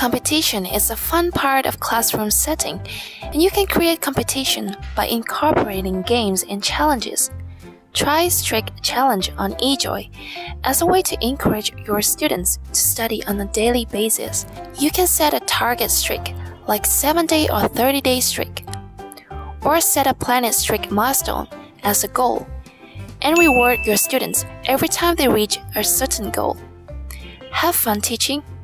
competition is a fun part of classroom setting, and you can create competition by incorporating games and challenges. Try Streak Challenge on eJOY as a way to encourage your students to study on a daily basis. You can set a target streak, like 7-day or 30-day streak, or set a planet streak milestone as a goal, and reward your students every time they reach a certain goal. Have fun teaching!